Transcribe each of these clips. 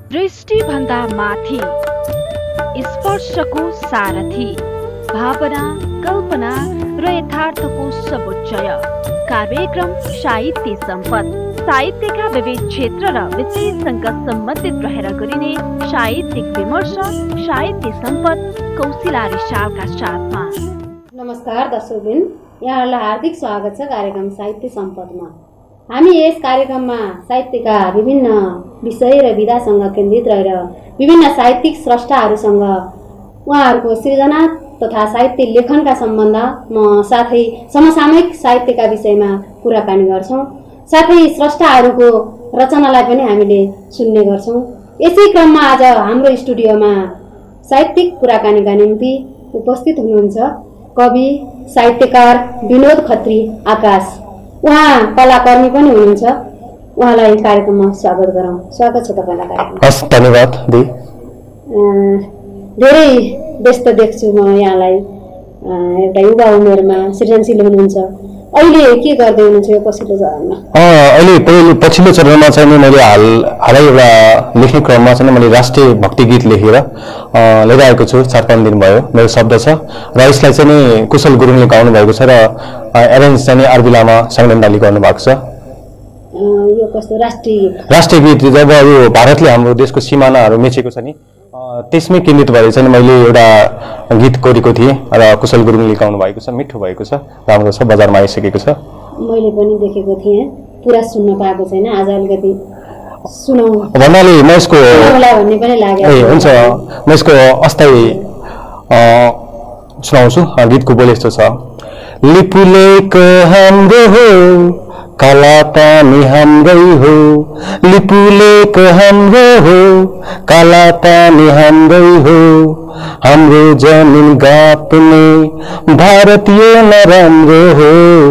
दृष्टि भन्दा माथि स्पर्शको सारथी भावना कल्पना र यथार्थको समुच्चय कार्यक्रम साहित्य सम्पद साहित्यका विविध क्षेत्र र विषयसँग सम्बन्धित रहेर गरिने साहित्यिक विमर्श साहित्य सम्पद कौशिला रिसालका साथमा। नमस्कार दर्शकबिन, यहाँहरूलाई हार्दिक स्वागत छ कार्यक्रम साहित्य सम्पदमा। हामी यस कार्यक्रममा साहित्यका विभिन्न विषय र विधासँग केन्द्रित रहेर विभिन्न साहित्यिक स्रष्टाहरूसँग उहाँहरूको सृजना तथा साहित्य लेखनका सम्बन्धमा साथै समसामयिक साहित्यका विषयमा कुराकानी गर्छौं। साथै स्रष्टाहरूको रचनालाई पनि हामीले सुन्ने गर्छौं। यसै क्रममा आज हाम्रो स्टुडियोमा साहित्यिक कुराकानीका निम्ति उपस्थित हुनुहुन्छ कवि साहित्यकार विनोद खत्री आकाश। उहाँ कलाकर्मी पनि हुनुहुन्छ। उहाँलाई कार्यक्रममा स्वागत गरौँ। स्वागत छ तपाईलाई कार्यक्रममा। हस्, धन्यवाद दी। धेरै व्यस्त देख्छु म यहाँलाई। एउटा युवा उमेरमा सृजनशील हुनुहुन्छ। अहिले के गर्दै हुनुहुन्छ यो पछिल्लो चरणमा? अहिले पछिल्लो चरणमा चाहिँ मैले हालै एउटा लेख्ने क्रममा चाहिँ मैले राष्ट्रिय भक्ति गीत लेखेर लिएर आएको छु। 4-5 दिन भयो। मेरो शब्द छ र यसलाई चाहिँ कुशल गुरुङले गाउनु भएको छ र एरेन्ज चाहिँ आरबी लामा सङ्गन्दाली गर्नु भएको छ। यो कस्तो राष्ट्रिय गीत जब यो भारतले हाम्रो देशको सिमानाहरू मेचेको छ नि, त्यसमै केन्द्रित भएर चाहिँ मैले एउटा गीत कोरेको थिएँ र कुशल गुरुङले गाउनु भएको छ। मिठो भएको छ, राम्रो छ, बजारमा आइसकेको छ। मैले पनि देखेको थिएँ, पुरा सुन्न पाएको छैन। आज अलिकति सुनाउँ भन्नाले म यसको भन्ने पनि लाग्यो। हुन्छ, म यसको अस्थायी सुनाउँछु। गीतको बोल यस्तो छ। लिपुलेको हाम्रो हो, काला पानी हाम्रै हो, लिपुलेको हाम्रो हो, काला पानी हाम्रै हो, हाम्रो जमिन गाप्ने भारतीय नराम्रो हो,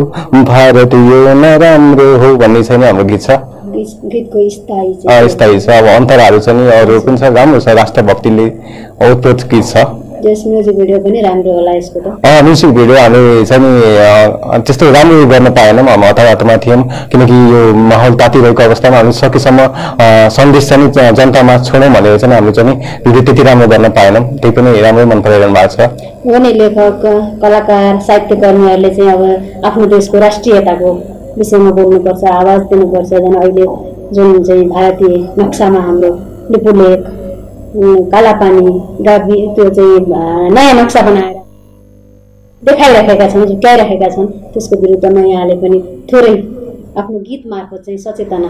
भारतीय नराम्रो हो भन्ने छैन हाम्रो गीत छ। गीतको स्थायी छ। अब अन्तरहरू चाहिँ अरू पनि छ। राम्रो छ, राष्ट्रभक्तिले ओतप्रोत गीत छ। म्युजिक भिडियो पनि राम्रो होला यसको त? म्युजिक भिडियो हामी चाहिँ त्यस्तो राम्रो गर्न पाएनौँ। हामी हताहतमा थियौँ किनकि यो माहौल तातिरहेको अवस्थामा हामी सकेसम्म सन्देश चाहिँ जनतामा छोडौँ भनेर चाहिँ हामीले चाहिँ भिडियो त्यति राम्रो गर्न पाएनौँ। त्यही पनि राम्रै मन परिरहनु भएको छ। उनी लेखक कलाकार साहित्यकर्मीहरूले चाहिँ अब आफ्नो देशको राष्ट्रियताको विषयमा बोल्नुपर्छ, आवाज दिनुपर्छ। झन् अहिले जुन चाहिँ भारतीय नक्सामा हाम्रो लिपुलेक, कालापानी, गाबी, त्यो चाहिँ नयाँ नक्सा बनाएर देखाइराखेका छन्, झुक्याइराखेका छन्। त्यसको विरुद्धमा यहाँले पनि थोरै आफ्नो गीत मार्फत चाहिँ सचेतना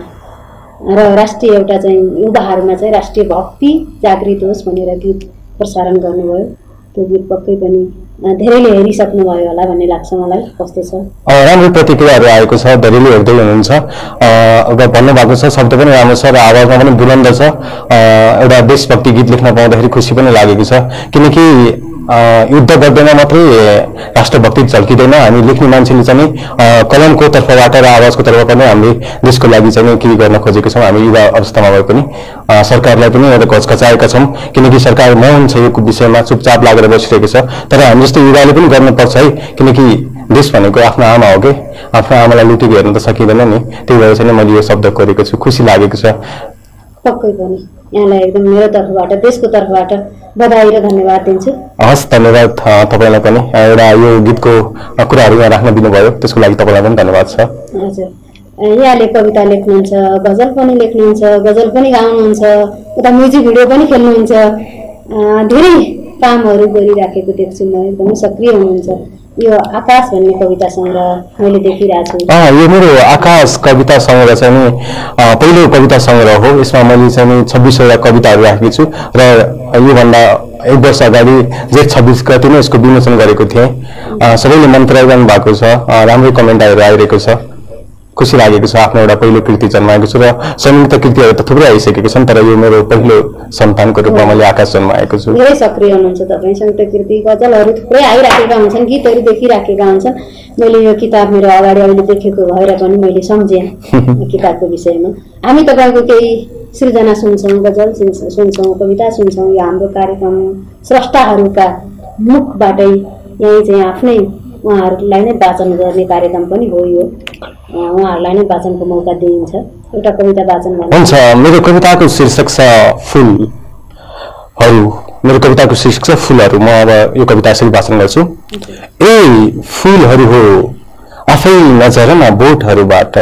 र राष्ट्रिय एउटा चाहिँ युवाहरूमा चाहिँ राष्ट्रिय भक्ति जागृत होस् भनेर गीत प्रसारण गर्नुभयो। त्यो गीत पक्कै पनि धेरैले हेरिसक्नुभयो होला भन्ने लाग्छ मलाई। कस्तो छ? राम्रो प्रतिक्रियाहरू आएको छ, धेरैले हेर्दै हुनुहुन्छ। भन्नुभएको छ शब्द पनि राम्रो छ र आवाजमा पनि बुलन्द छ। एउटा देशभक्ति गीत लेख्न पाउँदाखेरि खुसी पनि लागेको छ किनकि युद्ध गर्दैमा मात्रै राष्ट्रभक्ति झल्किँदैन। हामी लेख्ने मान्छेले चाहिँ कलमको तर्फबाट र आवाजको तर्फबाट पनि हामीले देशको लागि चाहिँ केही गर्न खोजेको छौँ। हामी युवा अवस्थामा भए पनि सरकारलाई पनि एउटा घचघचाएका छौँ किनकि सरकार मौन छ, यो विषयमा चुपचाप लागेर बसिरहेको छ। तर हामी जस्तो युवाले पनि गर्नुपर्छ है, किनकि देश भनेको आफ्नो आमा हो कि, आफ्नो आमालाई लुटेको हेर्न त सकिँदैन नि। त्यही भएर चाहिँ मैले यो शब्द कोरेको छु। खुसी लागेको छ। पक्कै पनि यहाँलाई एकदम मेरो तर्फबाट, देशको तर्फबाट बधाई र धन्यवाद दिन्छु। हस्, धन्यवाद तपाईँलाई पनि। एउटा यो गीतको कुराहरू यहाँ राख्न दिनुभयो, त्यसको लागि तपाईँलाई पनि धन्यवाद छ। हजुर, यहाँले कविता लेख्नुहुन्छ, गजल पनि लेख्नुहुन्छ, गजल पनि गाउनुहुन्छ, उता म्युजिक भिडियो पनि खेल्नुहुन्छ। धेरै कामहरू गरिराखेको देख्छु म। एकदमै सक्रिय हुनुहुन्छ। यो आकाश भन्ने कविता सङ्ग्रह मैले देखिरहेको छु। यो मेरो आकाश कविता सङ्ग्रह चाहिँ पहिलो कविता सङ्ग्रह हो। यसमा मैले चाहिँ 26वटा कविताहरू राखेको छु र योभन्दा 1 वर्ष अगाडि जेठ 26 गते नै यसको विमोचन गरेको थिएँ। सबैले मन पराइरहनु भएको छ, राम्रै कमेन्टहरू आइरहेको छ। खुसी लागेको छ। आफ्नो एउटा पहिलो कृति जन्माएको छु र संयुक्त कृतिहरू त थुप्रै आइसकेको छन्, तर यो मेरो पहिलो सन्तानको रूपमा मैले आकाश जन्माएको छु। धेरै सक्रिय हुनुहुन्छ तपाईँ। संयुक्त कृति, गजलहरू थुप्रै आइराखेका हुन्छन्, गीतहरू देखिराखेका हुन्छन्। मैले यो किताब मेरो अगाडि अहिले देखेको भएर पनि मैले सम्झेँ किताबको विषयमा। हामी तपाईँको केही सृजना सुन्छौँ, गजल सुन्छौँ, कविता सुन्छौँ। यो हाम्रो कार्यक्रम स्रष्टाहरूका मुखबाटै यही चाहिँ आफ्नै उहाँहरूलाई नै वाचन गर्ने कार्यक्रम पनि हो यो। उहाँहरूलाई नै वाचनको मौका दिइन्छ। एउटा कविता वाचन हुन्छ। मेरो कविताको शीर्षक छ फुलहरू। मेरो कविताको शीर्षक छ फुलहरू। म अब यो कविता यसरी वाचन गर्छु। ए फुलहरू हो आफै नझरन बोटहरूबाट,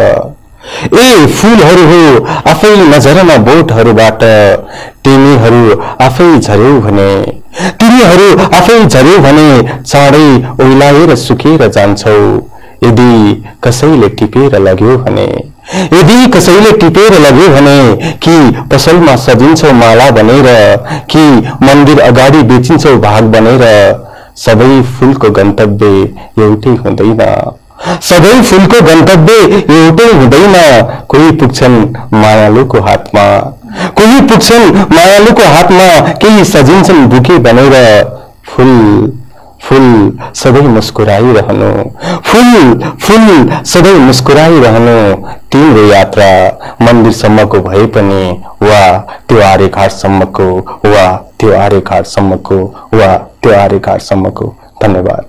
ए फुलहरू हो आफै नझरन बोटहरूबाट, तिमीहरू आफै झर्यौ भने, तिमीहरू आफै झर्यौ भने चाँडै ओइलाएर सुकेर जान्छौ। यदि कसैले टिपेर लग्यो भने, यदि कसैले टिपेर लग्यो भने, कि पसलमा सजिन्छौ माला बनेर, कि मन्दिर अगाडि बेचिन्छौ भाग बनेर, सबै फुलको गन्तव्य एउटै हुँदैन, सबै फुलको गन्तव्य एउटै हुँदैन। कोही पुग्छन् मायालुको हातमा, कोही पुग्छन् मायालुको हातमा, केही सजिन्छन् बुके बनेर। फुल फुल सधैँ मुस्कुराइरहनु, फुल फुल सधैँ मुस्कुराइरहनु। तिम्रो यात्रा मन्दिरसम्मको भए पनि, वा त्यो आर्यघाटसम्मको, वा त्यो आर्यघाटसम्मको, वा त्यो आर्यघाटसम्मको। धन्यवाद।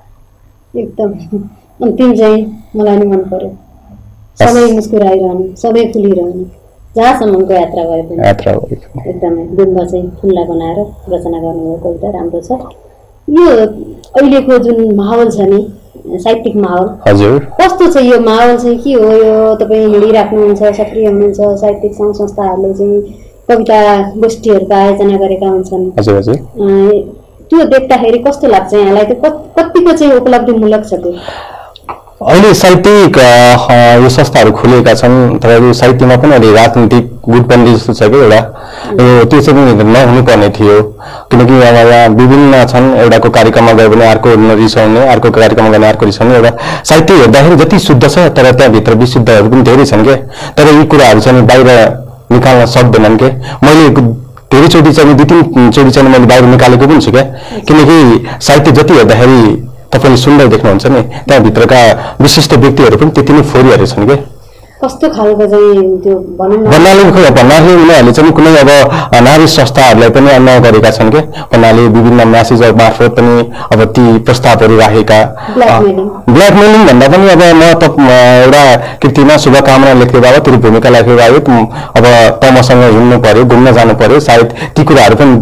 एकदम अन्तिम चाहिँ मलाई नि मन पर्यो। सबै मुस्कुराइरहनु, सबै फुलिरहनु, जहाँसम्मको यात्रा भए पनि। एकदमै बिम्ब चाहिँ फुल्ला बनाएर रचना गर्नुभयो कविता। राम्रो छ। यो अहिलेको जुन माहौल छ नि, साहित्यिक माहौल, हजुर कस्तो छ यो माहौल चाहिँ? के हो यो? तपाईँ हिँडिराख्नुहुन्छ, सक्रिय हुनुहुन्छ, साहित्यिक सङ्घ संस्थाहरूले चाहिँ कविता गोष्ठीहरूको आयोजना गरेका हुन्छन्। हजुर हजुर। त्यो देख्दाखेरि कस्तो लाग्छ यहाँलाई? त्यो कतिको चाहिँ उपलब्धिमूलक छ त्यो? अहिले साहित्यिक यो संस्थाहरू खुलेका छन्, तर यो साहित्यमा पनि अहिले राजनीतिक गुटबन्दी जस्तो छ कि एउटा, त्यो चाहिँ नहुनु पर्ने थियो। किनकि अब यहाँ विभिन्न छन्, एउटाको कार्यक्रममा गयो भने अर्को नरिसाउने, अर्को कार्यक्रममा गयो भने अर्को रिसाउने। एउटा साहित्य हेर्दाखेरि जति शुद्ध छ तर त्यहाँभित्र विशुद्धहरू पनि धेरै छन् क्या। तर यी कुराहरू चाहिँ बाहिर निकाल्न सक्दैनन् क्या। मैले धेरैचोटि चाहिँ 2-3 चोटि चाहिँ मैले बाहिर निकालेको पनि छु क्या। किनकि साहित्य जति हेर्दाखेरि तपाईँले सुन्दर देख्नुहुन्छ नि, त्यहाँभित्रका विशिष्ट व्यक्तिहरू पनि त्यति नै फोरीहरू छन् क्या। कस्तो खालको चाहिँ त्यो भन्नाले उनीहरूले चाहिँ कुनै अब नारी संस्थाहरूलाई पनि अन्याय गरेका छन् क्या। भन्नाले विभिन्न म्यासेजहरू मार्फत पनि अब ती प्रस्तावहरू राखेका। ब्ल्याकमेलिङ भन्दा पनि अब म त एउटा कृतिमा शुभकामना लेख्दै बाबा तेरो भूमिका लेखेर आयो, अब त मसँग हिँड्नु पर्यो, घुम्न जानु पर्यो, सायद ती कुराहरू पनि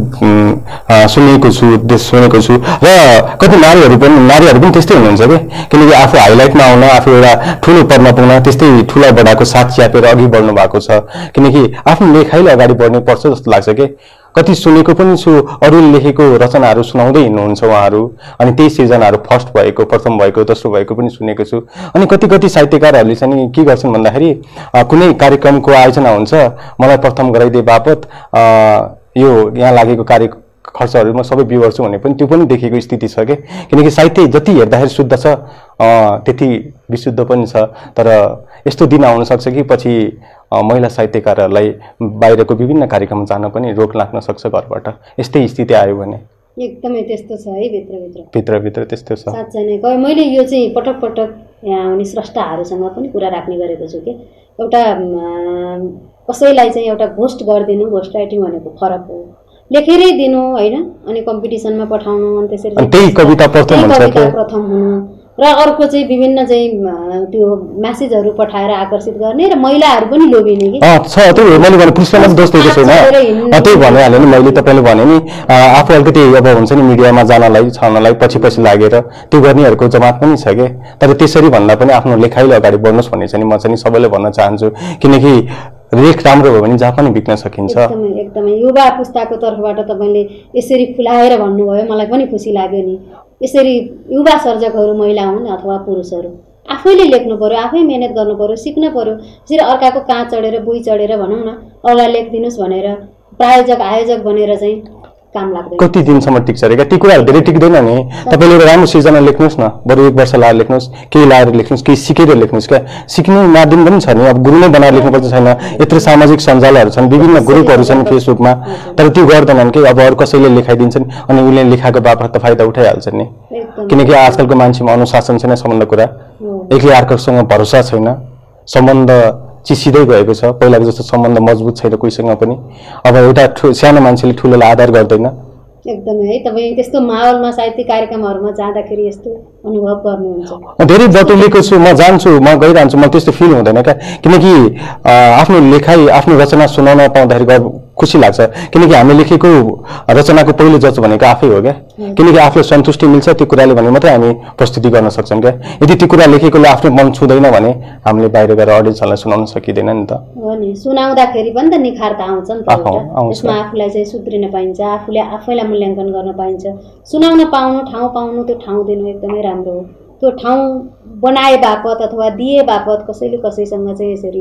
सुनेको छु। र कति नारीहरू पनि त्यस्तै हुनुहुन्छ कि, किनकि आफू हाइलाइटमा आउन, आफू एउटा ठुलो पदमा पुग्न त्यस्तै ठुला बडाको साथ च्यापेर अघि बढ्नु भएको छ। किनकि आफ्नो लेखाइले अगाडि बढ्नु पर्छ जस्तो लाग्छ कि। कति सुनेको पनि छु, अरूले लेखेको रचनाहरू सुनाउँदै हिँड्नुहुन्छ उहाँहरू, अनि त्यही सिर्जनाहरू फर्स्ट भएको, प्रथम भएको, दोस्रो भएको पनि सुनेको छु। अनि कति साहित्यकारहरूले चाहिँ के गर्छन् भन्दाखेरि कुनै कार्यक्रमको आयोजना हुन्छ, मलाई प्रथम गराइदिए बापत यो यहाँ लागेको खर्चहरू म सबै बिहोर्छु भन्ने पनि त्यो पनि देखेको स्थिति छ कि। किनकि साहित्य जति हेर्दाखेरि शुद्ध छ त्यति विशुद्ध पनि छ। तर यस्तो दिन आउन सक्छ कि पछि महिला साहित्यकारहरूलाई बाहिरको विभिन्न कार्यक्रम जान पनि रोक लाग्न सक्छ घरबाट। यस्तै स्थिति आयो भने एकदमै त्यस्तो छ है, भित्रभित्र त्यस्तो छ। साँच्चै नै मैले यो चाहिँ पटक यहाँ आउने स्रष्टाहरूसँग पनि कुरा राख्ने गरेको छु कि एउटा कसैलाई चाहिँ एउटा घोस्ट गरिदिनु, घोस्ट राइटिङ भनेको फरक हो। लेखेरै दिनु होइन, अनि कम्पिटिसनमा पठाउनु, अनि त्यसरी त्यही कविता प्रथम हुनु, र अर्को चाहिँ विभिन्न चाहिँ त्यो म्यासेजहरू पठाएर आकर्षित गर्ने र महिलाहरू पनि लोभिने कि छ। त्यो मैले भने पुरुषलाई दोष दिएको छैन, त्यही भनिहालेँ नि मैले। तपाईँले भने नि आफू अलिकति अब हुन्छ नि मिडियामा जानलाई छाउनलाई पछि लागेर त्यो गर्नेहरूको जमात पनि छ कि। तर त्यसरी भन्दा पनि आफ्नो लेखाइले अगाडि बढ्नुहोस् भन्ने चाहिँ म चाहिँ सबैले भन्न चाहन्छु। किनकि लेख राम्रो भयो भने जहाँ पनि बिक्न सकिन्छ। एकदमै युवा पुस्ताको तर्फबाट तपाईँले यसरी खुलाएर भन्नुभयो, मलाई पनि खुसी लाग्यो नि। यसरी युवा सर्जकहरू महिला हुन् अथवा पुरुषहरू आफैले लेख्नु पर्यो, आफै मेहनत गर्नु पर्यो, सिक्न पर्यो। यसरी अर्काको कहाँ चढेर बुई चढेर भनौँ न अरूलाई लेखिदिनुहोस् भनेर प्रायोजक आयोजक बनेर चाहिँ काम लाग्दैन। कति दिनसम्म टिक्छ अरे? ती कुराहरू धेरै टिक्दैन नि। तपाईँले एउटा राम्रो सिर्जना लेख्नुहोस् न, बरु 1 वर्ष लाएर लेख्नुहोस्, केही लाएर लेख्नुहोस्, केही सिकेर लेख्नुहोस् क्या। सिक्ने माध्यम पनि छ नि, अब गुरु नै बनाएर लेख्नुपर्छ छैन। यत्रो सामाजिक सञ्जालहरू छन्, विभिन्न ग्रुपहरू छन् फेसबुकमा, तर त्यो गर्दैनन् कि। अब अरू कसैले लेखाइदिन्छन् अनि उसले लेखाएको बापत त फाइदा उठाइहाल्छन् नि। किनकि आजकलको मान्छेमा अनुशासन छैन, सम्बन्ध कुरा एकले अर्कोसँग भरोसा छैन, सम्बन्ध चिसिँदै गएको छ। पहिलाको जस्तो सम्बन्ध मजबुत छैन कोहीसँग पनि। अब एउटा सानो मान्छेले ठुलोलाई आदर गर्दैन, एकदमै है। तपाईँ त्यस्तो माहौलमा साहित्यिक कार्यक्रमहरूमा जाँदाखेरि यस्तो अनुभव गर्नुहुन्छ? धेरै बटुलेको छु, म जान्छु, म गइरहन्छु, म त्यस्तो फिल हुँदैन क्या। किनकि आफ्नो लेखाइ आफ्नो रचना सुनाउन पाउँदाखेरि खुसी लाग्छ। किनकि हामी लेखेको रचनाको पहिलो जज भनेको आफै हो क्या। किनकि आफूलाई सन्तुष्टि मिल्छ त्यो कुराले भने मात्रै हामी प्रस्तुति गर्न सक्छौँ क्या। यदि त्यो कुरा लेखेकोले आफ्नो मन छुँदैन भने हामीले बाहिर गएर अडियन्सहरूलाई सुनाउन सकिँदैन नि त। हो नि, सुनाउँदाखेरि पनि त निखार त आउँछ नि त। यसमा आफूलाई चाहिँ सुध्रिन पाइन्छ, आफैलाई मूल्याङ्कन गर्न पाइन्छ। सुनाउन पाउनु, ठाउँ पाउनु, त्यो ठाउँ दिनु एकदमै राम्रो हो। त्यो ठाउँ बनाए बापत अथवा दिए बापत कसैले कसैसँग चाहिँ यसरी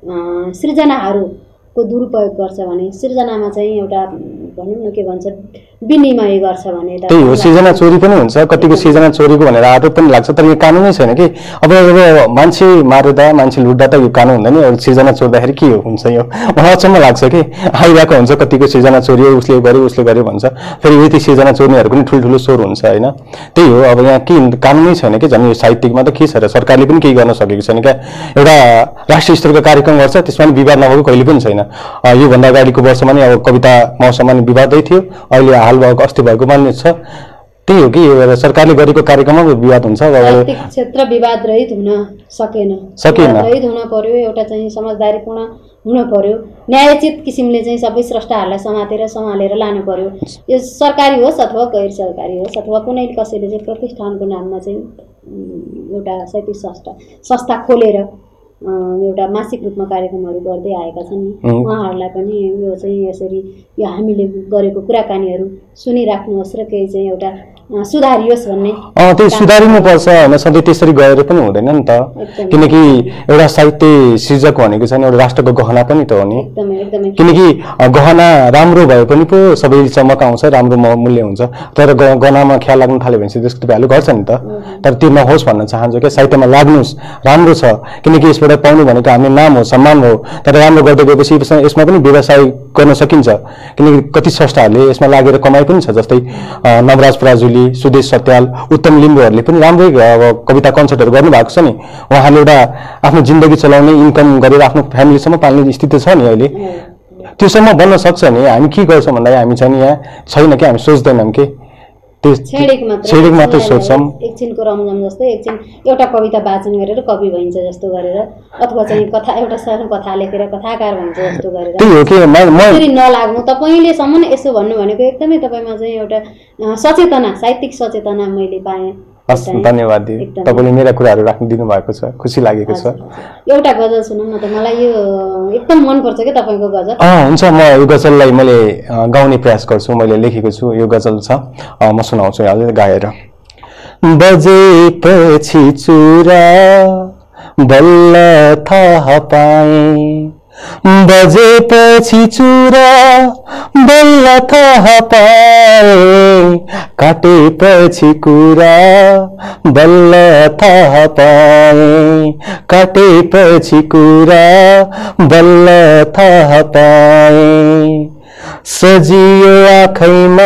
सृजनाहरूको दुरुपयोग गर्छ भने, सृजनामा चाहिँ एउटा भनौँ न के भन्छ विनिमय गर्छ भने त्यही हो। सृजना चोरी पनि हुन्छ, कतिको सृजना चोरीको भनेर आरोप पनि लाग्छ, तर यो कानुनै छैन कि। अब मान्छे मार्दा मान्छे लुट्दा त यो कानुन हुँदैन, एउटा सृजना चोर्दाखेरि के हुन्छ यो मलाई अचम्म लाग्छ कि। आइरहेको हुन्छ कतिको सृजना चोरी उसले गर्यो भन्छ, फेरि यति सृजना चोर्नेहरूको पनि ठुल्ठुलो स्वर हुन्छ होइन। त्यही हो, अब यहाँ के कानुनै छैन कि। झन् यो साहित्यिकमा त के छ र, सरकारले पनि केही गर्न सकेको छैन क्या। एउटा राष्ट्रिय स्तरको कार्यक्रम गर्छ, त्यसमा पनि विवाद नभएको कहिले पनि छैन। योभन्दा अगाडिको वर्षमा नि अब कविता महोत्सवमा नि विवादै थियो, अहिले हाल भएको अस्ति भएको मान्ने छ। त्यही हो कि यो सरकारले गरेको कार्यक्रममा विवाद हुन्छ। साहित्यिक क्षेत्र विवाद रहित हुन सकेन, रहित हुन पर्यो, एउटा चाहिँ समझदारीपूर्ण हुन पर्यो, न्यायोचित किसिमले चाहिँ सबै स्रष्टाहरूलाई समातेर सम्हालेर लानु पर्यो। यो सरकारी होस् अथवा गैर सरकारी होस् अथवा कुनै कसैले चाहिँ प्रतिष्ठानको नाममा चाहिँ एउटा साहित्यिक संस्था खोलेर एउटा मासिक रूपमा कार्यक्रमहरू गर्दै आएका छन्। उहाँहरूलाई पनि यो चाहिँ यसरी यो हामीले गरेको कुराकानीहरू सुनिराख्नुहोस् र केही चाहिँ एउटा सुधारियोस् भन्ने। त्यही सुधारिनुपर्छ होइन, सधैँ त्यसरी गएर पनि हुँदैन नि त। किनकि एउटा साहित्य सृजक भनेको चाहिँ एउटा राष्ट्रको गहना पनि त हो नि। किनकि गहना राम्रो भए पनि पो सबै चमक आउँछ, राम्रो मूल्य हुन्छ। तर गहनामा ख्याल लाग्न थाल्यो भने चाहिँ त्यसको भ्यालु घट्छ नि त। तर त्यो नहोस् भन्न चाहन्छु क्या, साहित्यमा लाग्नुहोस्, राम्रो छ। किनकि यसबाट पाउनु भनेको हामी नाम हो, सम्मान हो। तर राम्रो गर्दै गएपछि यसमा पनि व्यवसाय गर्न सकिन्छ। किनकि कति संस्थाहरूले यसमा लागेर कमाइ पनि छ, जस्तै नवराज पराजुली, सुदेश सत्याल, उत्तम लिम्बुहरूले पनि राम्रै कविता कन्सर्टहरू गर्नुभएको छ नि। उहाँले एउटा आफ्नो जिन्दगी चलाउने, इन्कम गरेर आफ्नो फ्यामिलीसम्म पाल्ने स्थिति छ नि अहिले। त्योसम्म बन्न सक्छ नि। हामी के गर्छौँ भन्दा हामी चाहिँ यहाँ छैन कि, हामी सोच्दैनौँ कि छेडिक मात्र सोच्छौँ। एकछिनको रमझम जस्तै एकछिन एउटा कविता वाचन गरेर कवि भइन्छ जस्तो गरेर, अथवा चाहिँ एउटा सानो कथा लेखेर कथाकार भइन्छ जस्तो गरेर। त्यही हो कि त्यसरी नलाग्नु। तपाईँले सम्म यसो भन्नु भनेको एकदमै तपाईँमा चाहिँ एउटा सचेतना, साहित्यिक सचेतना मैले पाएँ। हस्, धन्यवाद दिदी, तपाईँले मेरा कुराहरू राख्नु दिनुभएको छ, खुसी लागेको छ। एउटा गजल सुनौँ न त, मलाई यो एकदम मनपर्छ क्या तपाईँको गजल। हुन्छ, म यो गजललाई मैले गाउने प्रयास गर्छु, मैले लेखेको छु। यो गजल छ, म सुनाउँछु यहाँले गाएर। बजेपछि चुरा बल्ल थाहा पाएँ, बजेपछि चुरा बल्ल थाहा पाएँ, काटेपछि कुरा बल्ल थाहा पाएँ, काटेपछि कुरा बल्ल थाहा पाएँ। सजियो आँखैमा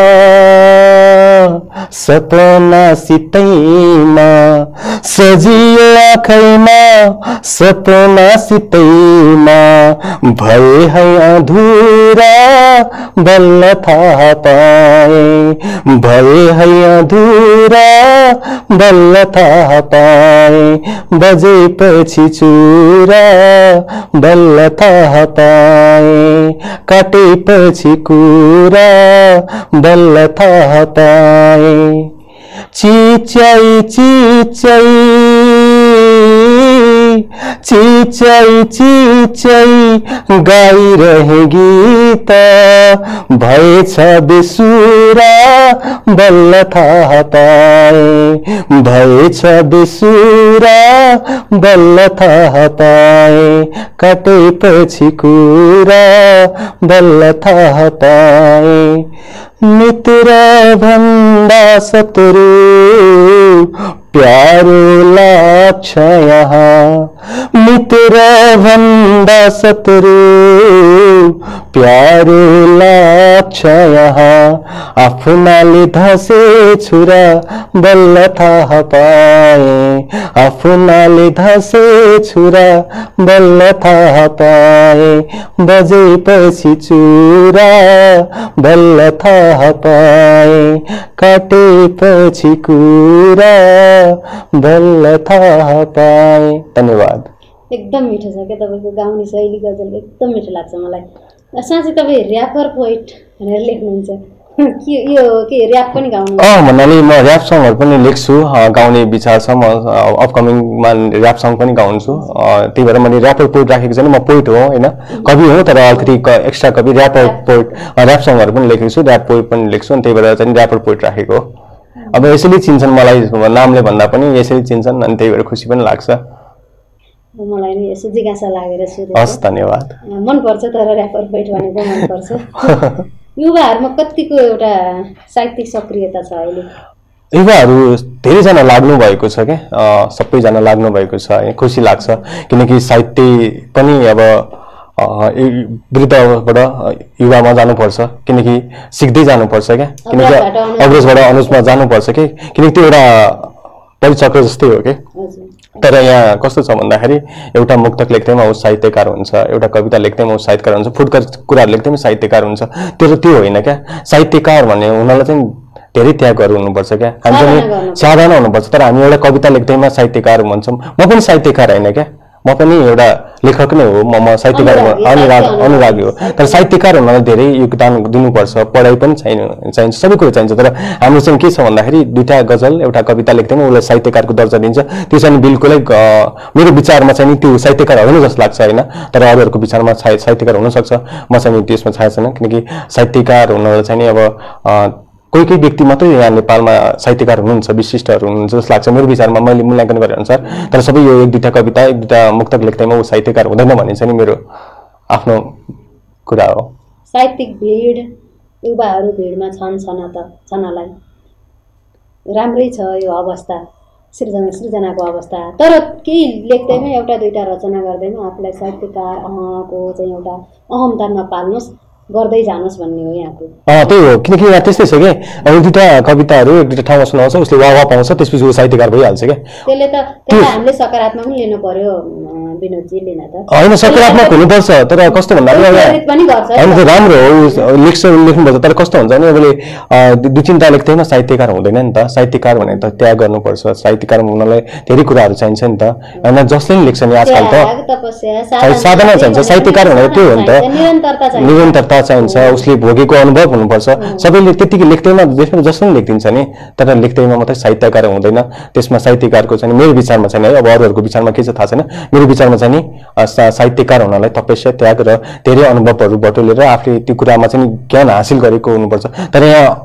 सपना सितैमा, सजियो आँखैमा सपना सितैमा, भए है अधुरा बल्ल थाहा पाएँ, भए है अधुरा बल्ल थाहा पाएँ। बजेपछि चुरा बल्ल थाहा पाएँ, काटेपछि कुरा बल्ल थाहा पाएँ। चिच्याई चिच्याई चिच्याई चिच्याई गाइरहे गीत, भएछ बेसुरा बल्ल थाहा पाएँ, भएछ बेसुरा बल्ल थाहा पाएँ, काटेपछि कुरा बल्ल थाहा पाएँ। मित्र भन्दा शत्रु प्यारो लाग्छ यहाँ, मित्र भन्दा शत्रु प्यारो लाग्छ छ यहाँ आफूनाले धसे छुरा बल्ल थाहा पाए आफूनाले धसे छुरा बल्ल थाहा पाए बजेपछि चुरा बल्ल थाहा पाए काटेपछि कुरा बल्ल थाहा पाए। धन्यवाद। एकदम मिठो छ क्या तपाईँको गाउने शैली गजल एकदम मिठो लाग्छ मलाई। साँच्चै तपाईँ ऱ्यापर पोइट भनेर लेख्नुहुन्छ के ऱ्याप पनि गाउनु? भन्नाले म ऱ्याप सङहरू पनि लेख्छु, गाउने विचार छ। म अपकमिङमा ऱ्याप सङ पनि गाउँछु। त्यही भएर मैले ऱ्यापर पोइट राखेको छैन। म पोइट हो होइन, कवि हो, तर अलिकति एक्स्ट्रा कवि ऱ्यापर पोइट ऱ्याप सङहरू पनि लेखेको छु, ऱ्याप पोइट पनि लेख्छु। अनि त्यही भएर चाहिँ ऱ्यापर पोइट राखेको हो। अब यसैले चिन्छन् मलाई, नामले भन्दा पनि यसैले चिन्छन्। अनि त्यही भएर खुसी पनि लाग्छ। मलाई नि यसो जिज्ञासा लागेर सोधेको। हस्, धन्यवाद। मनपर्छ तर ऱ्यापर पोइट भनेको मनपर्छ। युवाहरूमा कतिको एउटा साहित्यिक सक्रियता छ अहिले? युवाहरू धेरैजना लाग्नु भएको छ क्या, सबैजना लाग्नु भएको छ। खुसी लाग्छ किनकि साहित्य पनि अब वृद्धबाट युवामा जानुपर्छ, किनकि सिक्दै जानुपर्छ क्या, किनकि अग्रजबाट अनुजमा जानुपर्छ कि, किनकि त्यो एउटा परिचक्र जस्तै हो कि। तर यहाँ कस्तो छ भन्दाखेरि एउटा मुक्तक लेख्दैमा ऊ साहित्यकार हुन्छ, एउटा कविता लेख्दैमा ऊ साहित्यकार हुन्छ, फुटकर कुराहरू लेख्दैमा साहित्यकार हुन्छ। त्यो होइन क्या। साहित्यकार भन्ने हुनलाई चाहिँ धेरै त्यागहरू हुनुपर्छ क्या। हामी पनि साधारण हुनुपर्छ। तर हामी एउटा कविता लेख्दैमा साहित्यकार भन्छौँ। म पनि साहित्यकार होइन क्या, म पनि एउटा लेखक नै हो। म साहित्यकार अनुरागी हो। तर साहित्यकार हुनलाई धेरै योगदान दिनुपर्छ। पढाइ पनि चाहिन्छ, सबै कुरो चाहिन्छ। तर हाम्रो चाहिँ के छ भन्दाखेरि दुईटा गजल एउटा कविता लेख्दैमा उसलाई साहित्यकारको दर्जा दिन्छ। त्यो चाहिँ बिल्कुलै मेरो विचारमा चाहिँ त्यो साहित्यकार होइन जस्तो लाग्छ होइन। तर अरूहरूको विचारमा साहित्यकार हुनसक्छ, म चाहिँ त्यसमा छाएको छैन। किनकि साहित्यकार हुनलाई चाहिँ अब कोही कोही व्यक्ति मात्रै यहाँ नेपालमा साहित्यकार हुनुहुन्छ, विशिष्टहरू हुनुहुन्छ जस्तो लाग्छ मेरो विचारमा, मैले मूल्याङ्कन गरे अनुसार। तर सबै यो एक दुईटा कविता एक दुईटा मुक्तक लेख्दैमा ऊ साहित्यकार हुँदैन भन्ने चाहिँ मेरो आफ्नो कुरा हो। साहित्यिक भिड, युवाहरू भिडमा छन् छनलाई राम्रै छ यो अवस्था, सृजनाको अवस्था। तर केही लेख्दैमा एउटा दुईटा रचना गर्दैमा आफूलाई साहित्यकार को चाहिँ एउटा अहमता नपाल्नुहोस्, गर्दै जानुहोस् भन्ने हो यहाँको। त्यही हो, किनकि यहाँ त्यस्तै छ कि अब दुईटा कविताहरू एक दुईटा ठाउँमा सुनाउँछ, उसले वाह पाउँछ, त्यसपछि ऊ साहित्यकार भइहाल्छ क्या। त्यसले त त्यसलाई हामीले सकारात्मक पनि लिनु पर्यो विनोदजी, लिन त होइन सकारात्मक हुनुपर्छ। तर कस्तो भन्दाखेरि होइन त्यो राम्रो हो, लेख्नुपर्छ। तर कस्तो हुन्छ भने अहिले दुई तिनवटा लेख्दैमा साहित्यकार हुँदैन नि त। साहित्यकार भने त त्याग गर्नुपर्छ। साहित्यकार हुनलाई धेरै कुराहरू चाहिन्छ नि त होइन। जसले पनि लेख्छ नि आजकल त साधना चाहिन्छ। साहित्यकार भनेको त्यो हो नि त, निरन्तरता चाहिन्छ। उसले भोगेको अनुभव हुनुपर्छ। सबैले त्यतिकै लेख्दैमा जसले लेखिदिन्छ नि, तर लेख्दैमा मात्रै साहित्यकार हुँदैन। त्यसमा साहित्यकारको चाहिँ मेरो विचारमा छैन है, अब अरूहरूको विचारमा के छ थाहा छैन। मेरो विचारमा चाहिँ नि साहित्यकार हुनलाई तपस्या, त्याग र धेरै अनुभवहरू बटुलेर आफूले त्यो कुरामा चाहिँ ज्ञान हासिल गरेको हुनुपर्छ। तर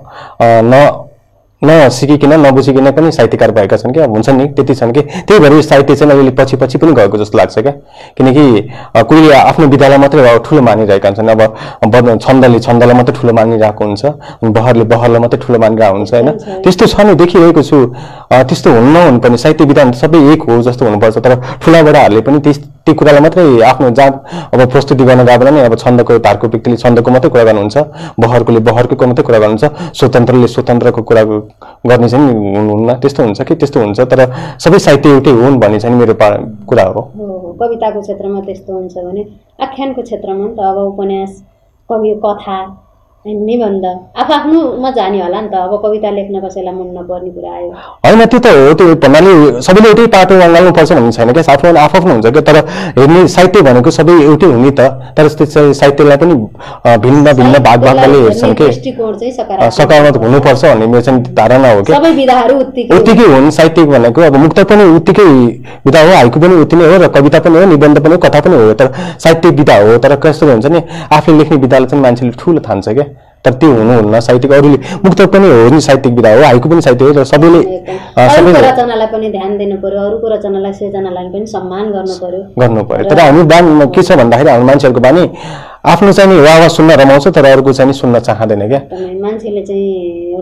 यहाँ नसिकिकन नबुझिकन पनि साहित्यकार भएका छन् क्या, हुन्छ नि त्यति छन् कि। त्यही भएर साहित्य चाहिँ अहिले पछि पनि गएको जस्तो लाग्छ क्या। किनकि कोहीले आफ्नो विधालाई मात्रै ठुलो मानिरहेका हुन्छन्। अब छन्दलाई मात्रै ठुलो मानिरहेको हुन्छ, बहरलाई मात्रै ठुलो मानिरहेको हुन्छ होइन। त्यस्तो छ नि, देखिरहेको छु। त्यस्तो हुनुपर्ने, साहित्य विधा सबै एक हो जस्तो हुनुपर्छ। तर ठुलाबडाहरूले पनि त्यो कुरालाई मात्रै आफ्नो अब प्रस्तुति गर्न गए बेला नै अब छन्दको धारको व्यक्तिले छन्दको मात्रै कुरा गर्नुहुन्छ, बहरकोले बहरको मात्रै कुरा गर्नुहुन्छ, स्वतन्त्रले स्वतन्त्रको कुरा गर्ने चाहिँ हुन्न। त्यस्तो हुन्छ कि त्यस्तो हुन्छ। तर सबै साहित्य एउटै हुन् भन्ने चाहिँ मेरो कुरा हो। कविताको क्षेत्रमा त्यस्तो हुन्छ भने आख्यानको क्षेत्रमा त अब उपन्यास, कवि, कथा, निबन्ध आफ्नोमा जाने होला नि त। अब कविता लेख्न कसैलाई मन नपर्ने कुरा आयो होइन, त्यो त हो। त्यो भन्नाले सबैले एउटै पाटो अँगाल्नुपर्छ भन्ने छैन क्या, आफ्नो हुन्छ क्या। तर हेर्ने साहित्य भनेको सबै एउटै हुने त। तर त्यो साहित्यलाई पनि भिन्न भागले हेर्छन् कि सकारात्मक हुनुपर्छ भन्ने मेरो चाहिँ धारणा हो कि। सबै विधाहरू उत्तिकै हुन्। साहित्य भनेको अब मुक्त पनि उत्तिकै विधा हो, हाइकु पनि उत्ति नै हो, र कविता पनि हो, निबन्ध पनि हो, कथा पनि हो। तर साहित्य विधा हो। तर कस्तो हुन्छ नि, आफूले लेख्ने विधालाई चाहिँ मान्छेले ठुलो ठान्छ क्या। तर त्यो हुनुहुन्न। साहित्यिक अरूले मुक्त पनि हो नि, साहित्यिक विधा हो, हाइकु पनि साहित्य हो। र सबैले रचनालाई पनि ध्यान दिनु पर्यो, अरूको रचनालाई सृजनालाई पनि सम्मान गर्नु पर्यो। तर हामी बानी के छ भन्दाखेरि हाम्रो मान्छेहरूको बानी आफ्नो चाहिँ वाह सुन्न रमाउँछ, तर अरूको चाहिँ सुन्न चाहँदैन क्या। मान्छेले चाहिँ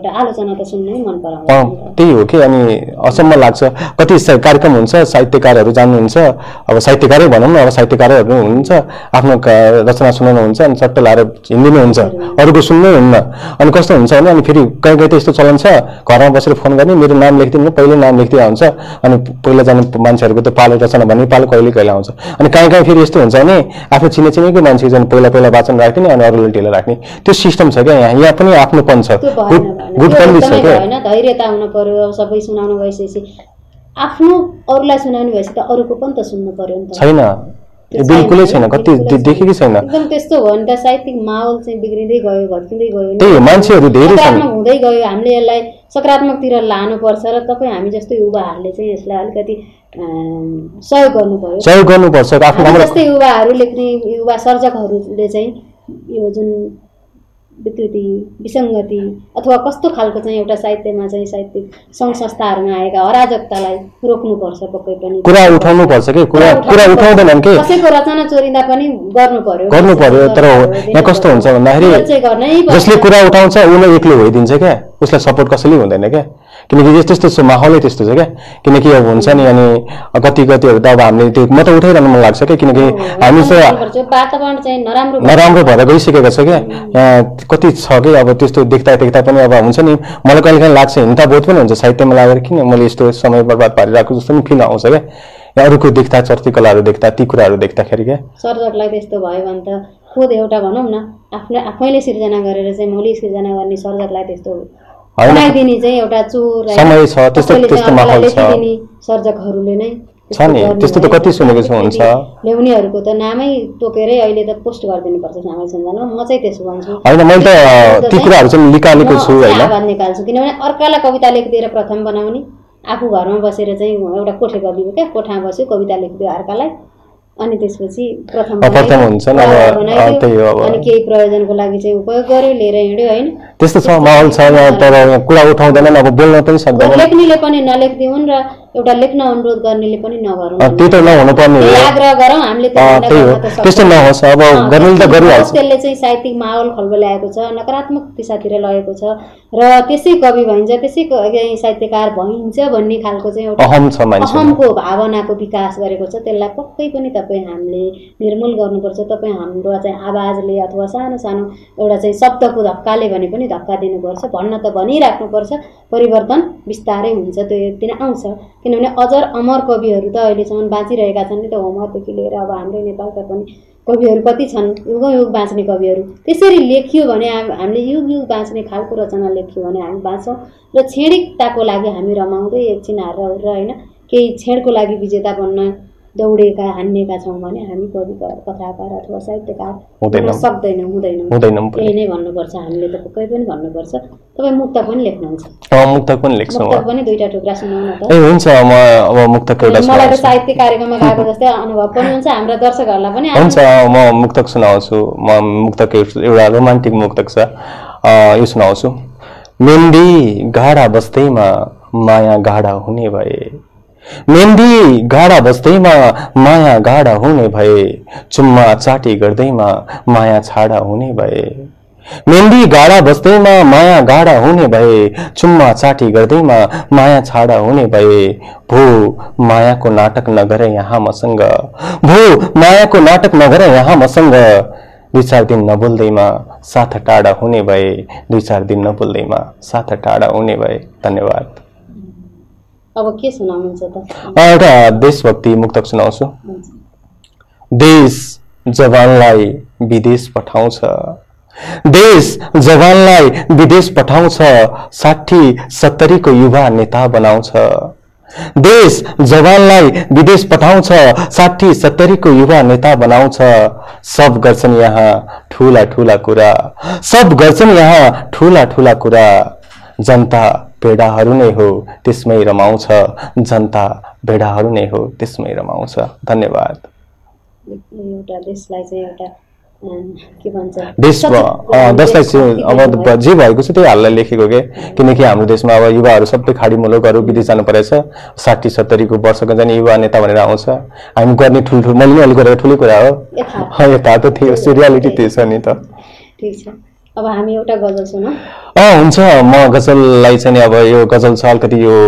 एउटा आलोचना त सुन्नै मन पराउँछ। त्यही हो कि अनि असम्म लाग्छ। कति कार्यक्रम हुन्छ, साहित्यकारहरू जान्नुहुन्छ, अब साहित्यकारै भनौँ न, अब साहित्यकारहरू हुनुहुन्छ, आफ्नो रचना सुनाउनुहुन्छ अनि चट्ट लाएर हिँडिनुहुन्छ, अरूको सुन्नै हुन्न। अनि कस्तो हुन्छ भने अनि फेरि कहीँ कहीँ त यस्तो चलन छ, घरमा बसेर फोन गर्ने, मेरो नाम लेखिदिनु, पहिले नाम लेखिदिए हुन्छ। अनि पहिला जाने मान्छेहरूको त पालो रचना भन्ने पालो कहिले राख्ने। अनि कहीँ कहीँ फेरि यस्तो हुन्छ भने आफ्नो चिनेको मान्छे झन् पहिला वाचन राख्ने अनि अरूले ढिलो राख्ने, त्यो सिस्टम छ क्या यहाँ पनि आफ्नोपन छ, गुड पनि छ क्या। होइन धैर्यता हुनु पर्यो, सबै सुनाउनु भइसकेपछि आफ्नो अरूलाई सुनाउनु भएपछि त अरूको पनि त सुन्नु पर्यो नि त। छैन, बिल्कुलै छैन, कति देखेकै छैन। एकदम त्यस्तो भयो भने त साहित्यिक माहौल चाहिँ बिग्रिँदै गयो, भत्किँदै गयो, त्यही मान्छेहरू धेरै छन्, हुँदै गयो। हामीले यसलाई सकारात्मकतिर लानुपर्छ र तपाईँ हामी जस्तो युवाहरूले चाहिँ यसलाई अलिकति सहयोग गर्नु पर्यो, सहयोग गर्नुपर्छ। जस्तै युवाहरू लेख्ने युवा सर्जकहरूले चाहिँ यो जुन विकृति, विसङ्गति अथवा कस्तो खालको चाहिँ एउटा साहित्यमा चाहिँ साहित्यिक सङ्घ संस्थाहरूमा आएका अराजकतालाई रोक्नुपर्छ। पक्कै पनि कुरा उठाउनु पर्छ कि कुरा उठाउँदैनन् कि कसैको रचना चोरिँदा पनि गर्नु पर्यो। तर यहाँ कस्तो हुन्छ भन्दाखेरि जसले कुरा उठाउँछ उसले एक्लो भइदिन्छ क्या, उसलाई सपोर्ट कसैले हुँदैन क्या। किनकि त्यस्तो माहौलै त्यस्तो छ क्या। किनकि अब हुन्छ नि अनि कतिहरू त अब हामीले त्यो म त उठाइरहनु मन लाग्छ क्या। किनकि हामी वातावरण चाहिँ नराम्रो भएर गइसकेको छ क्या। यहाँ कति छ कि अब त्यस्तो देख्दा पनि अब हुन्छ नि, मलाई कहिले काहीँ लाग्छ हिंसा बोध पनि हुन्छ साहित्यमा लागेर किन मैले यस्तो समय बर्बाद पारिरहेको जस्तो पनि फिल आउँछ क्या। या अरूको देख्दा, चर्तीकलाहरू देख्दा, ती कुराहरू देख्दाखेरि क्या। सर्जकलाई त्यस्तो भयो भने त खुद एउटा भनौँ न आफैले सिर्जना गरेर चाहिँ मौलिक सिर्जना गर्ने सर्जकलाई त्यस्तो बनाइदिने चाहिँ एउटा चोर समय छ, त्यस्तो माहौल छ। सर्जकहरूले नै छ नि, त्यस्तो त कति सुनेको छु। हुन्छ ल्याउनेहरूको त नामै तोकेरै अहिले त पोस्ट गरिदिनुपर्छ सामाजिक सञ्जालमा। म चाहिँ त्यसो भन्छु होइन, मैले त ती कुराहरू चाहिँ निकालेको छु होइन, आवाज निकाल्छु। किनभने अर्कालाई कविता लेखिदिएर प्रथम बनाउने, आफू घरमा बसेर चाहिँ एउटा कोठे कवि हो क्या, कोठामा बस्यो कविता लेखिदियो अर्कालाई, अनि त्यसपछि प्रथम हुन्छ अनि केही प्रयोजनको लागि चाहिँ उपयोग गर्यो, लिएर हिँड्यो होइन। त्यस्तो छ माहौल छ। तर कुरा उठाउँदैनन्, अब बोल्न पनि सक्दैन, लेख्नेले पनि नलेख्दिउन् र एउटा लेख्न अनुरोध गर्नेले पनि नगरौँ। त्यो त नहुनु पर्ने हो, आग्रह गरौँ हामीले। त्यस्तो नहोस्, अब गर्नेले त गरिहाल्छ। त्यसले चाहिँ साहित्यिक माहौल खलबल्याएको छ, नकारात्मक दिशातिर लगेको छ र त्यसै कवि भइन्छ, त्यसै साहित्यकार भइन्छ भन्ने खालको चाहिँ एउटा अहमको भावनाको विकास गरेको छ। त्यसलाई पक्कै पनि तपाईँ हामीले निर्मूल गर्नुपर्छ। तपाईँ हाम्रो चाहिँ आवाजले अथवा सानो सानो एउटा चाहिँ शब्दको धक्काले भने पनि धक्का दिनुपर्छ। भन्न त भनिराख्नुपर्छ, परिवर्तन बिस्तारै हुन्छ, त्यो यति नै आउँछ। किनभने अजर अमर कविहरू त अहिलेसम्म बाँचिरहेका छन् नि त। होमरदेखि लिएर अब हाम्रै नेपालका पनि कविहरू कति छन्, युग बाँच्ने कविहरू। त्यसरी लेखियो भने हामीले युग बाँच्ने खालको रचना लेख्यो भने हामी बाँच्छौँ। र छेडिकताको लागि हामी रमाउँदै एकछिन हारेर होइन केही छेडको लागि विजेता बन्न दौडेका हान्नेका छौँ भने हामी कवि, कथाकार अथवा साहित्यकार हुन सक्दैनौँ, हुँदैनौँ। यही नै भन्नुपर्छ हामीले त, पक्कै पनि भन्नुपर्छ। तपाईँ मुक्तक पनि लेख्नुहुन्छ? मुक्तक पनि लेख्छु। मुक्तक पनि दुईटा टुक्रा सुनाउन त। ए हुन्छ, म अब मुक्तक एउटा मलाई त साहित्य कार्यक्रममा गएको जस्तै अनुभव पनि हुन्छ, हाम्रा दर्शकहरूलाई पनि हुन्छ। म मुक्तक सुनाउँछु। म मुक्तक एउटा रोमान्टिक मुक्तक छ, यो सुनाउँछु। मेन्दी गाडा बस्दैमा माया गाडा हुने भए, मेन्दी गाडा बस्दैमा माया गाडा हुने भए, चुम्मा चाटी गर्दैमा माया छाडा हुने भए। मेन्दी गाडा बस्दैमा माया गाडा हुने भए, चुम्मा चाटी गर्दैमा माया छाडा हुने भए। भो मायाको नाटक नगरे यहाँ मसँग, भो मायाको नाटक नगरे यहाँ मसँग। 2-4 दिन नबोल्दैमा साथ टाढा हुने भए, 2-4 दिन नबोल्दैमा साथ टाढा हुने भए। धन्यवाद। अब के सुनाउनुहुन्छ त? एउटा देशभक्ति मुक्तक सुनाउँछु। देश जवानलाई विदेश पठाउँछ, देश जवानलाई विदेश पठाउँछ, 60-70 को युवा नेता बनाउँछ। देश जवानलाई विदेश पठाउँछ, 60-70 को युवा नेता बनाउँछ। सब गर्छन् यहाँ ठूला ठूला कुरा, सब गर्छन् यहाँ ठूला ठूला कुरा। जनता भेडाहरू नै हो त्यसमै रमाउँछ, जनता भेडाहरू नै हो त्यसमै रमाउँछ। धन्यवाद। एउटा देशलाई चाहिँ एउटा के भन्छ, देशलाई चाहिँ अब जे भएको छ त्यही हाललाई लेखेको के। किनकि हाम्रो देशमा अब युवाहरू सबै खाडी मुलुकहरू विदेश जानु परेछ। 60-70 को वर्षको जाने युवा नेता भनेर आउँछ। हामी गर्ने ठुल्ठुलो, मैले नि अलिक गरेर ठुलै कुरा हो, यता त थियो, रियालिटी त्यही छ नि त। ठिक छ। अब हामी एउटा गजल सुनौँ। हुन्छ, म गजललाई चाहिँ नि अब यो गजल छ अलिकति यो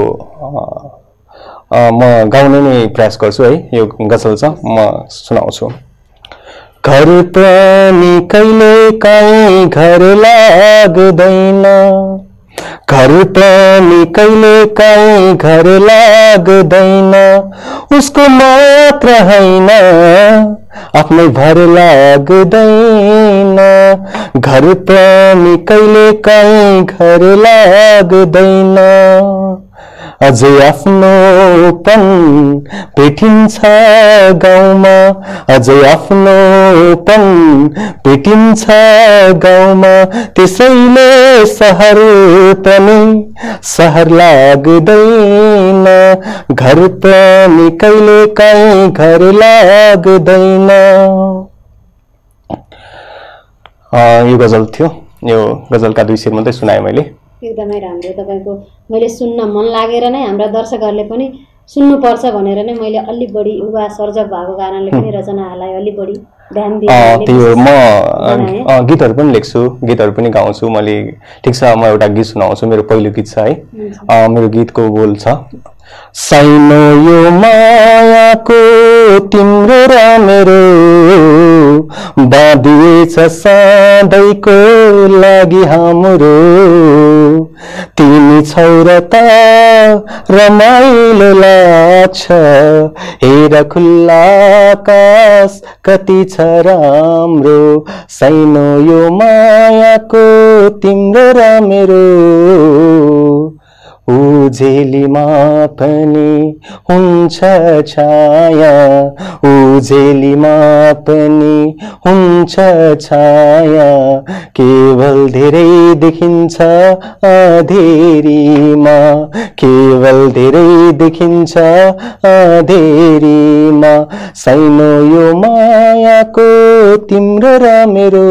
म गाउने नै प्रयास गर्छु है। यो गजल छ, म सुनाउँछु। घर पनि कहिले काहीँ घर लाग्दैन, घर पनि कहिले काहीँ घर लाग्दैन, उसको मात्र हैन आफ्नै भर लाग्दैन। घर पनि कहिले काहीँ घर लाग्दैन, अझै आफ्नोपन भेटिन्छ गाउँमा, अझै आफ्नोपन भेटिन्छ गाउँमा, त्यसैले सहर पनि सहर लाग्दैन, घर पनि कहिले काहीँ घर लाग्दैन। यो गजल थियो। यो गजलका 2 शेर मात्रै सुनाएँ मैले। एकदमै राम्रो। तपाईँको मैले सुन्न मन लागेर नै हाम्रा दर्शकहरूले पनि सुन्नुपर्छ भनेर नै मैले अलि बढी युवा सर्जक भएको कारणले पनि रचनाहरूलाई अलि बढी ध्यान दिएँ। त्यो म गीतहरू पनि लेख्छु, गीतहरू पनि गाउँछु मैले। ठिक छ, म एउटा गीत सुनाउँछु। मेरो पहिलो गीत छ है। मेरो गीतको बोल छ, साइनो यो मायाको तिम्रो र मेरो बाँधिएछ सधैँको लागि हाम्रो, तिमी छौ र त रमाइलो लाग्छ, हेर खुल्ला आकाश कति छ राम्रो, साइनो यो मायाको तिम्रो र मेरो उजेलीमा पनि हुन्छ छाया, उजेलीमा पनि हुन्छ छाया, केवल धेरै देखिन्छ अँधेरीमा, केवल धेरै देखिन्छ अँधेरीमा, साइनो यो मायाको तिम्रो र मेरो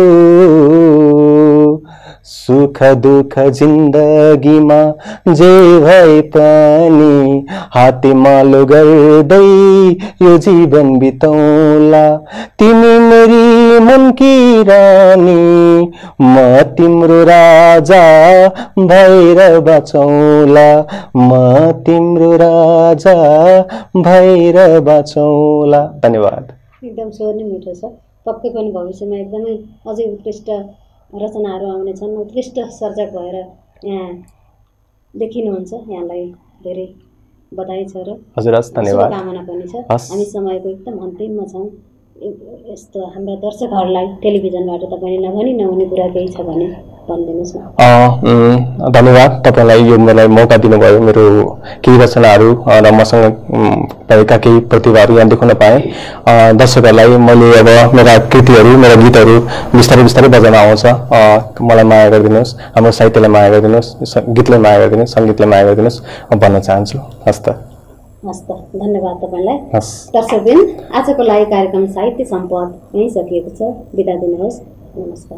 सुख दुःख जिन्दगीमा जे भए पनि हातेमालो गर्दै यो जीवन बिताउला, तिमी मेरी मनकी रानी, म तिम्रो राजा भएर बचौला, म तिम्रो राजा भएर बचौला। धन्यवाद। एकदम स्वर नै मिठो छ। पक्कै पनि भविष्यमा एकदमै अझै उत्कृष्ट रचनाहरू आउनेछन्, उत्कृष्ट सर्जक भएर यहाँ देखिनुहुन्छ। यहाँलाई धेरै बधाई छ र हजुर, हस्, धन्यवाद। शुभकामना पनि छ। हामी समयको एकदम अन्तिममा छौँ। यस्तो हाम्रा दर्शकहरूलाई टेलिभिजनबाट तपाईँले नभनी नहुने कुरा केही छ भने भनिदिनुहोस् न। धन्यवाद तपाईँलाई यो मलाई मौका दिनुभयो। मेरो केही रचनाहरू र मसँग भएका केही प्रतिभाहरू यहाँ देखाउन पाएँ। दर्शकहरूलाई मैले अब मेरा कृतिहरू, मेरा गीतहरू बिस्तारै बिस्तारै बजाउन आउँछ। मलाई माया गरिदिनुहोस्, हाम्रो साहित्यलाई माया गरिदिनुहोस्, गीतलाई माया गरिदिनुहोस्, सङ्गीतलाई माया गरिदिनुहोस् भन्न चाहन्छु। हस्त हस्त, धन्यवाद तपाईँलाई। दर्शकबिन, आजको लागि कार्यक्रम साहित्य सम्पद यहीँ सकिएको छ। बिदा दिनुहोस्। नमस्कार।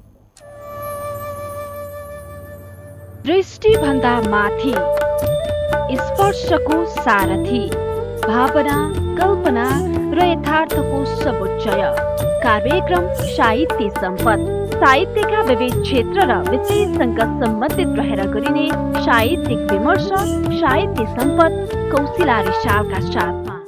दृष्टिभन्दा माथि, स्पर्शको सारथी, भावना, कल्पना र यथार्थको समुच्चय, कार्यक्रम साहित्य सम्पद। साहित्यका विविध क्षेत्र र विषयसँग सम्बन्धित रहेर गरिने साहित्यिक विमर्श, साहित्य सम्पद कौशिला रिसालका साथमा।